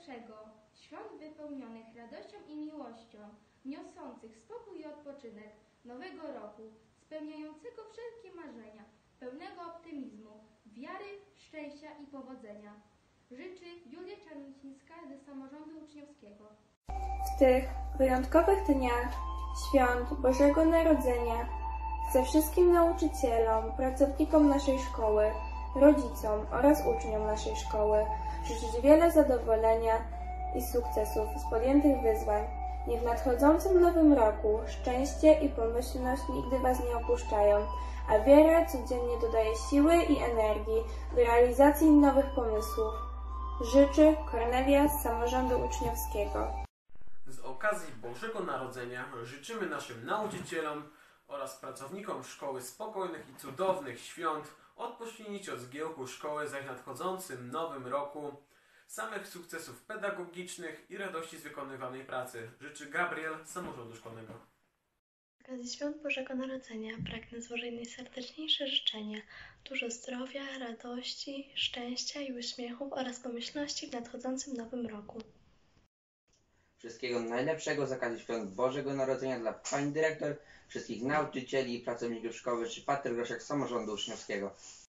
najlepszego, świąt wypełnionych radością i miłością, niosących spokój i odpoczynek, nowego roku, spełniającego wszelkie marzenia, pełnego optymizmu, wiary, szczęścia i powodzenia. Życzy Julia Czarnicińska ze Samorządu Uczniowskiego. W tych wyjątkowych dniach świąt Bożego Narodzenia chcę wszystkim nauczycielom, pracownikom naszej szkoły, rodzicom oraz uczniom naszej szkoły życzyć wiele zadowolenia i sukcesów z podjętych wyzwań. Niech w nadchodzącym nowym roku szczęście i pomyślność nigdy Was nie opuszczają, a wiara codziennie dodaje siły i energii do realizacji nowych pomysłów. Życzy Kornelia z Samorządu Uczniowskiego. Z okazji Bożego Narodzenia życzymy naszym nauczycielom oraz pracownikom szkoły spokojnych i cudownych świąt, odpocznięcia od zgiełku szkoły, zaś w nadchodzącym nowym roku samych sukcesów pedagogicznych i radości z wykonywanej pracy. Życzy Gabriel z Samorządu Szkolnego. Z okazji Świąt Bożego Narodzenia pragnę złożyć najserdeczniejsze życzenia, dużo zdrowia, radości, szczęścia i uśmiechów oraz pomyślności w nadchodzącym nowym roku. Wszystkiego najlepszego z okazji Świąt Bożego Narodzenia dla Pani Dyrektor, wszystkich nauczycieli i pracowników szkoły, czy Patryk Groszek z Samorządu Uczniowskiego.